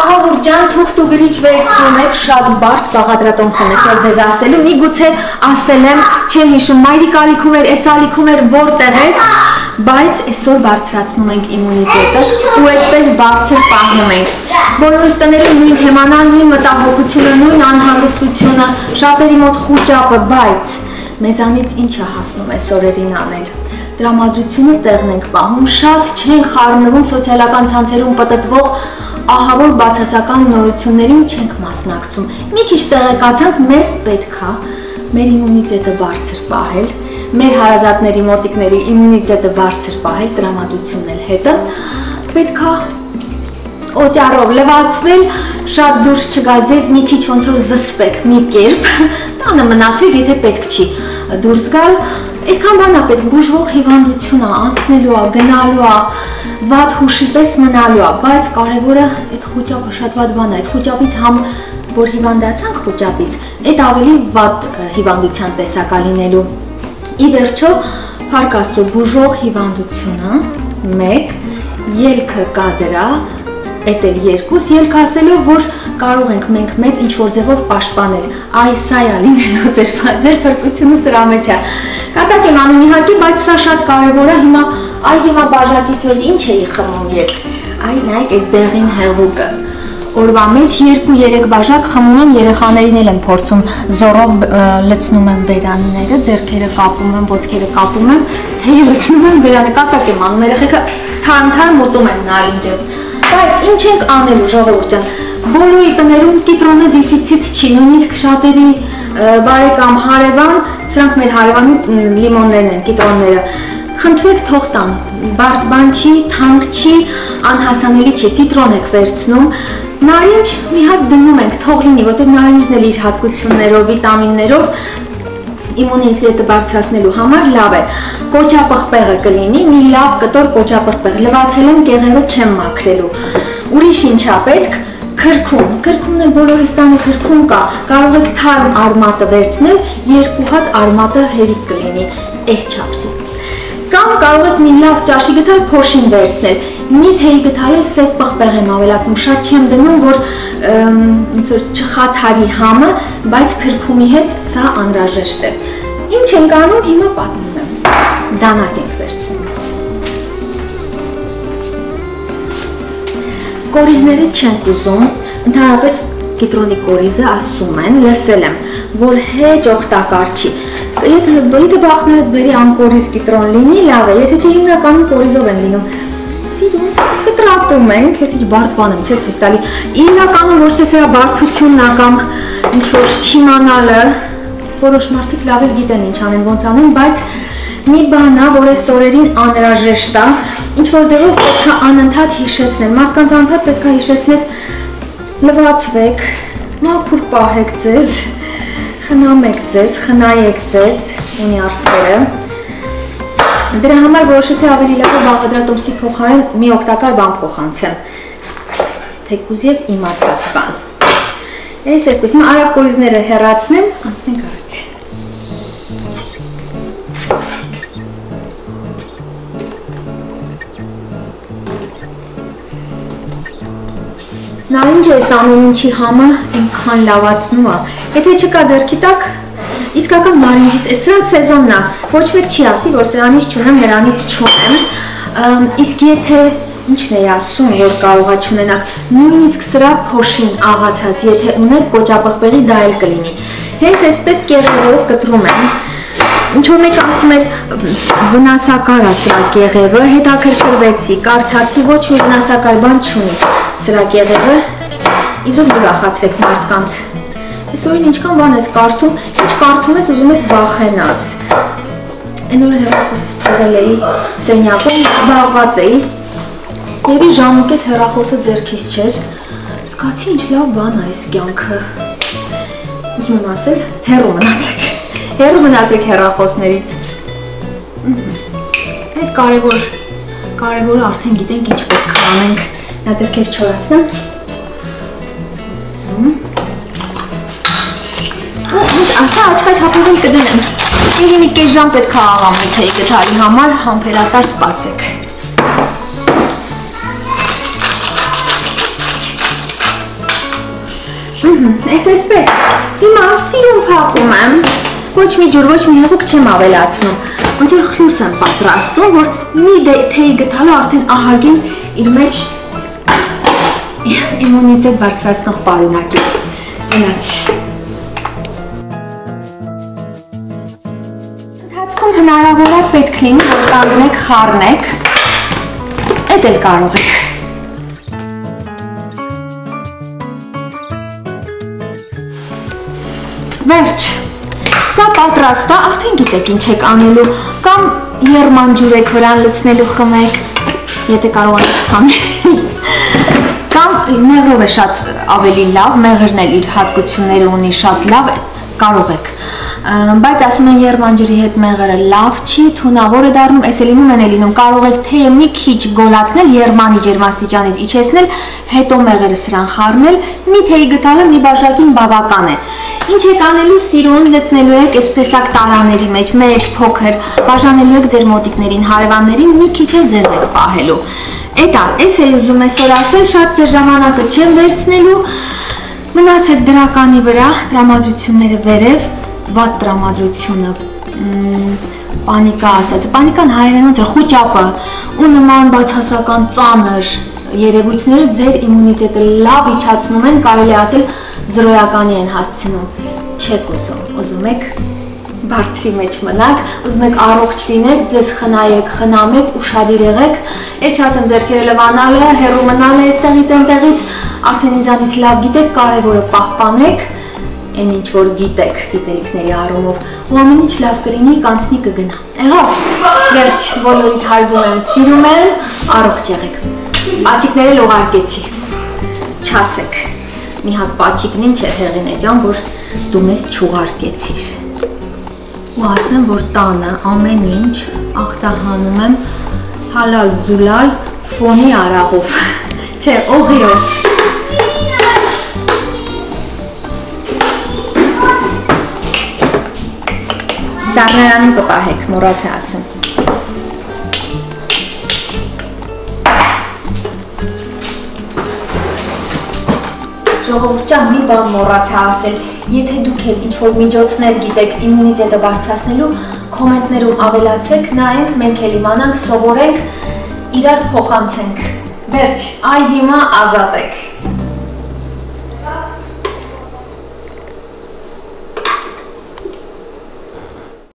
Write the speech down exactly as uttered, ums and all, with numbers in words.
Ահա ջան, թուղթ ու գրիչ վերցնում եք, շատ բարդ բաղադրատոմս եմ էսօր ձեզ ասելու, միգուցե ասել եմ, չեմ հիշում, մայրիկ ալիքում էր, էս ալիքում էր, որտեղ էր, բայց այսօր բարձրացնում ենք իմունիտետը ու այդպես բարձր պահում ենք։ Բոլորս տներում նույն թեման, նույն մտահոգությունը, նույն անհանգստությունը, շատերի մոտ խուճապը, բայց մեզանից ինչ է հասնում այս օրերին անել։ Տրամադրությունը տեղն ենք պահում, շատ չեն խառնվում սոցիալական ցանցերում պտտվող ահավոր բացասական նորություններին չենք մասնակցում։ Մի քիչ տեղեկացանք, մեզ պետք է մեր իմունիտետը բարձր պահել, մեր հարազատների, մոտիկների իմունիտետը բարձր պահել, տրամադրությունն էլ հետը, պետք է օճառով լվացվել, շատ դուրս չգա ձեզ, մի քիչ ոնց որ զսպեք մի կերպ, տանը մնացել, եթե պետք չի դուրս գալ, այդքան բան է պետք, բուժվող հիվանդություն է, անցնելու է, գնալու է, վատ հուշի պես մնալու է, բայց կարևորը այդ խուճապը շատ վատ բան է, այդ խուճապից համ որ հիվանդացանք խուճապից, այդ ավելի վատ հիվանդության տեսակ է լինելու։ Ի վերջո, փառք Աստծո, բուժվող հիվանդությունը մեկ, ելքը կա դրա, այդ էլ երկուս, ելք ասելով, որ կարող ենք մենք մեզ ինչ-որ ձևով պաշտպանել, այ սա է լինելու ձեր փրկությունը սրա մեջ է։ Կատակ եմ անում իհարկե, բայց սա շատ կարևոր է, հիմա այ հիմա բաժակից մեջ ինչ էի խմում ես, այ նայեք այս դեղին հեղուկը, օրվա մեջ երկու-երեք բաժակ խմում եմ, երեխաներին էլ եմ փորձում զորով լցնում եմ բերանները, ձեռքերը կապում եմ, ոտքերը կապում եմ, թեյը լցնում եմ բերանը, կատակ եմ անում, երեխեքը թարմ-թարմ մոտում են նարինջը, բայց ինչ ենք անելու ժողովուրդ ջան, բոլորի տներում կիտրոնը դեֆիցիտ չի, նույնիսկ շատերի բարեկամ հարևան, սրանք մեր հարևանի լիմոններն են, կիտրոնները, խնդրեք թող տան, բարդ բան չի, թանկ չի, անհասանելի չի, կիտրոն եք վերցնում, նարինջ մի հատ դնում ենք, թող լինի, որտեղ նարինջն էլ իր հատկություններով, վիտամիններով, իմունիտետը բարձրացնելու համար լավ է, կոճապղպեղը կլինի, մի լավ կտոր կոճապղպեղ, լվացել եմ, կեղևը չեմ մաքրելու, ուրիշ ինչ է պետք, քրքում, քրքումն էլ բոլորիս տանը քրքում կա, կարող եք թարմ արմատը վերցնել, երկու հատ արմատը հերիք կլինի, այս չափսի։ Կամ կարող եք մի լավ ճաշի գտալ, փոշին վերցնել, մի թեյի գտալ էլ սև պղպեղ եմ ավելացնում, շատ չեմ դնում, որ չխաթարի համը, բայց քրքումի հետ սա անհրաժեշտ է։ Ինչ ենք անում, հիմա պատմում եմ, դանակ ենք վերցնում։ Կորիզները չենք ուզում, ընդհանրապես կիտրոնի կորիզը ասում են, լսել եմ, որ հեչ օգտակար չի։ Եթե բախները բերի անկորիզ կիտրոն լինի, լավ է, եթե չէ հիմնականում կորիզով են լինում։ Սիրում, կտրատում ենք, ես ինչ բարդ բան եմ, չէ ցույց տալի։ Իրականում ոչ թե սրա բարդությունն է կամ ինչ-որ չիմանալը, որոշ մարդիկ լավ էլ գիտեն ինչ անեն, ոնց անեն, բայց մի բան է, որ այս օրերին անհրաժեշտ է, ինչ-որ ձևով պետք է անընդհատ հիշեցնել, մարդկանց անընդհատ պետք է հիշեցնես, լվացվեք, մաքուր պահեք ձեզ, խնամեք ձեզ, խնայեք ձեզ, ունի արդերը։ Դրա համար որոշեցի ավելի լավ բաղադրատոմսի փոխարեն մի օգտակար բան փոխանցեմ, թեկուզ և իմացած բան։ Ես այսպես, հիմա արագ կորիզները հեռացնեմ, անցնենք առաջ։ Նարինջը այս ամեն ինչի համը ինքան լավացնում է, եթե չկա ձեռքի տակ, իսկական նարինջիս, այս սրանց սեզոնն է, ոչ մեկ չի ասի, որ սրանից չունեմ, նրանից չունեմ, իսկ եթե ինչն է ասում, որ կարող է չունենաք, նույնիսկ սրա փոշին աղացած, եթե ունեք կոճապղպեղի դա էլ կլինի, հենց այսպես կեղևով կտրում եմ, ինչ-որ մեկ ասում էր վնասակար է սրա կեղևը, հետաքրքրվեցի, կարդացի, ոչ մի վնասակար բան չունի սրա կեղևը, իզուր դվախացրեք մարդկանց, այս օրին ինչքան բան ես կարդում, ինչ կարդում ես ուզում ես վախենաս, այն օրը հեռախոսս թողել էի սենյակում, զբաղված էի, Եվի ժամուկես հեռախոսը ձեռքիս չէր, զգացի ինչ լավ բան է այս կյանքը, ուզում եմ ասել, հեռու մնացեք, հեռու մնացեք հեռախոսներից, այս կարևոր, կարևորը արդեն գիտենք ինչ պետք է անենք, նա դեռ քեզ չորացնեմ, ասա աչքաչ հապուղում կդնեմ, եվ մի կես ժամ պետք է աղամի թեյ գտալի համար, համբերատար սպասեք։ Էս էսպես։ Հիմա սիրուն փակում եմ։ Ոչ մի ջուր, ոչ մի հեղուկ չեմ ավելացնում։ Ոնց որ խյուս եմ պատրաստում, որ մի թեյ գտալու արդեն ահագին իր մեջ իմունիտետ բարձրացնող պարունակի։ Գնաց։ Ընթացքում հնարավոր է պետք լինի, որ կանգնեք, խառնեք։ Էդ էլ կարող եք։ Վերջ, սա պատրաստ է, արդեն գիտեք ինչ եք անելու, կամ եռմանջուր եք վրան լցնելու խմեք, եթե կարող եք խմել, կամ մեղրով է շատ ավելի լավ, մեղրն էլ իր հատկությունները ունի շատ լավ, կարող եք, բայց ասում են եռմանջրի հետ մեղրը լավ չի, թունավոր է դառնում, էս է լինում են է լինում, կարող եք թեյը մի քիչ գոլացնել, եռմանի ջերմաստիճանից իջեցնել, հետո մեղրը սրան խառնել, մի թեյ գտալը մի բաժակին բավական է։ Ինչ եք անելու սիրուն, լցնելու եք էսպրեսակ տարաների մեջ, մեծ, փոքր, բաժանելու եք ձեր մոտիկներին, հարևաններին, մի քիչ էլ ձեզ եք պահելու։ Էդա, էս է ուզում այսօր ասել, շատ ձեր ժամանակը չեմ վերցնելու, մնացեք դրականի վրա, տրամադրությունները վերև, վատ տրամադրությունը, պանիկա ասած, պանիկան հայերենոց է խուճապը ու նման բացասական ծանր երևույթները ձեր իմունիտետը լավ իջացնում են, կարելի ասել զրոյականի են հասցնում, չեք ուզում, ուզում եք բարձրի մեջ մնաք, ուզում եք առողջ լինեք, ձեզ խնայեք, խնամեք, ուշադիր եղեք, այդ չասեմ ձեռքերը լվանալը, հեռու մնալը այստեղից այնտեղից, արդեն ինձանից լավ գիտեք, կարևորը պահպանեք, այն ինչ որ գիտեք, գիտելիքների առումով, ու ամեն ինչ լավ կլինի, կանցնի կգնա։ Եղավ, վերջ, բոլորիդ հարգում եմ, սիրում եմ, առողջ եղեք։ Պաչիկները լողարկեցի, չասեք, մի հատ պաչիկն ինչ է Հեղինե ջան, որ դու մեզ չուղարկեցիր։ Ու ասեմ, որ տանը ամեն ինչ ախտահանում եմ հալալ զուլալ ֆոնի արաղով, չէ, օղիով։ Սառնարանում կպահեք, մոռացա ասեմ։ Ժողովուրդ ջան, մի բան մոռացա ասել, եթե դուք էլ ինչ-որ միջոցներ գիտեք իմունիտետը բարձրացնելու, կոմենտներում ավելացրեք, նայենք, մենք էլ իմանանք, սովորենք, իրար փոխանցենք։ Վերջ, այ հիմա ազատ եք։